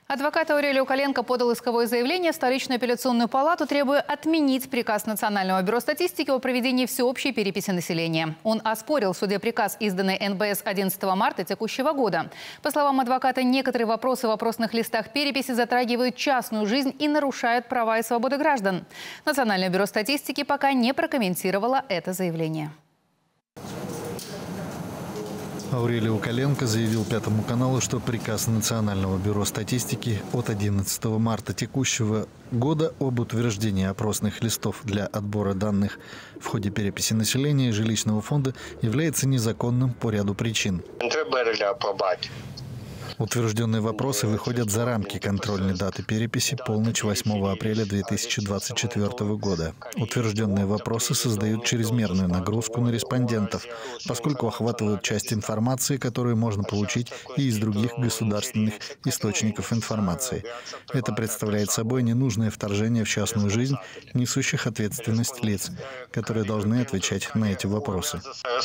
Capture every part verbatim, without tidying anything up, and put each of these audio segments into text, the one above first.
Адвокат Аурелио Коленко подал исковое заявление в столичную апелляционную палату, требуя отменить приказ Национального бюро статистики о проведении всеобщей переписи населения. Он оспорил в суде приказ, изданный эн бэ эс одиннадцатого марта текущего года. По словам адвоката, некоторые вопросы в вопросных листах переписи затрагивают частную жизнь и нарушают права и свободы граждан. Национальное бюро статистики пока не прокомментировало это заявление. Аурелио Коленко заявил Пятому каналу, что приказ Национального бюро статистики от одиннадцатого марта текущего года об утверждении опросных листов для отбора данных в ходе переписи населения и жилищного фонда является незаконным по ряду причин. Утвержденные вопросы выходят за рамки контрольной даты переписи полночь восьмого апреля две тысячи двадцать четвёртого года. Утвержденные вопросы создают чрезмерную нагрузку на респондентов, поскольку охватывают часть информации, которую можно получить и из других государственных источников информации. Это представляет собой ненужное вторжение в частную жизнь несущих ответственность лиц, которые должны отвечать на эти вопросы.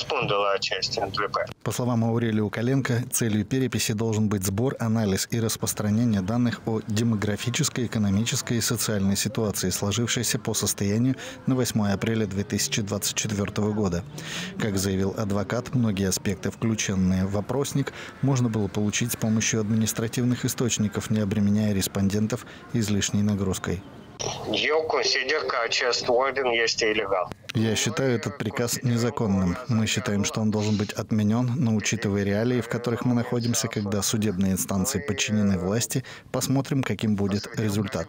По словам Аурелио Коленко, целью переписи должен быть сбор, анализ и распространение данных о демографической, экономической и социальной ситуации, сложившейся по состоянию на восьмое апреля две тысячи двадцать четвёртого года. Как заявил адвокат, многие аспекты, включенные в опросник, можно было получить с помощью административных источников, не обременяя респондентов излишней нагрузкой. Я считаю этот приказ незаконным. Мы считаем, что он должен быть отменен, но учитывая реалии, в которых мы находимся, когда судебные инстанции подчинены власти, посмотрим, каким будет результат.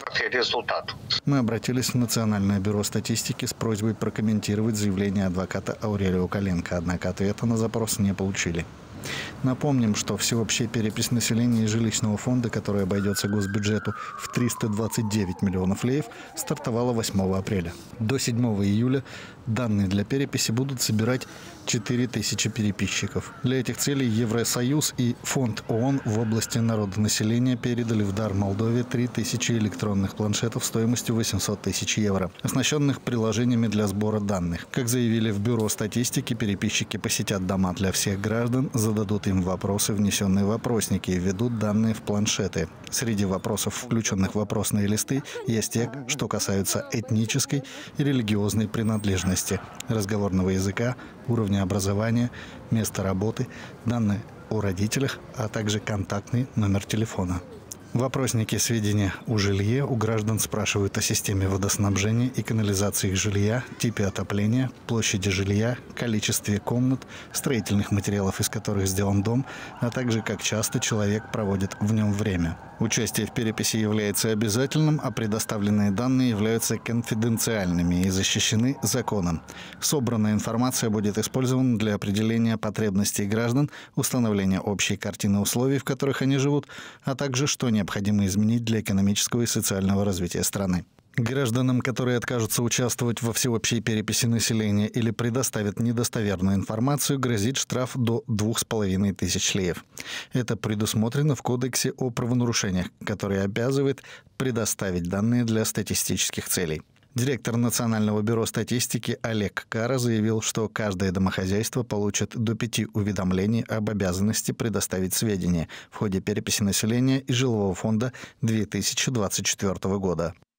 Мы обратились в Национальное бюро статистики с просьбой прокомментировать заявление адвоката Аурелио Коленко, однако ответа на запрос не получили. Напомним, что всеобщая перепись населения и жилищного фонда, которая обойдется госбюджету в триста двадцать девять миллионов леев, стартовала восьмого апреля. До седьмого июля данные для переписи будут собирать четыре тысячи переписчиков. Для этих целей Евросоюз и Фонд ООН в области народонаселения передали в дар Молдове три тысячи электронных планшетов стоимостью восемьсот тысяч евро, оснащенных приложениями для сбора данных. Как заявили в Бюро статистики, переписчики посетят дома для всех граждан, зададут им вопросы, внесенные в опросники, и введут данные в планшеты. Среди вопросов, включенных в вопросные листы, есть те, что касаются этнической и религиозной принадлежности, разговорного языка, уровня образования, места работы, данные о родителях, а также контактный номер телефона. В опроснике сведения о жилье у граждан спрашивают о системе водоснабжения и канализации их жилья, типе отопления, площади жилья, количестве комнат, строительных материалов, из которых сделан дом, а также как часто человек проводит в нем время. Участие в переписи является обязательным, а предоставленные данные являются конфиденциальными и защищены законом. Собранная информация будет использована для определения потребностей граждан, установления общей картины условий, в которых они живут, а также что необходимо изменить для экономического и социального развития страны. Гражданам, которые откажутся участвовать во всеобщей переписи населения или предоставят недостоверную информацию, грозит штраф до двух с половиной тысяч леев. Это предусмотрено в Кодексе о правонарушениях, который обязывает предоставить данные для статистических целей. Директор Национального бюро статистики Олег Кара заявил, что каждое домохозяйство получит до пяти уведомлений об обязанности предоставить сведения в ходе переписи населения и жилого фонда две тысячи двадцать четвёртого года.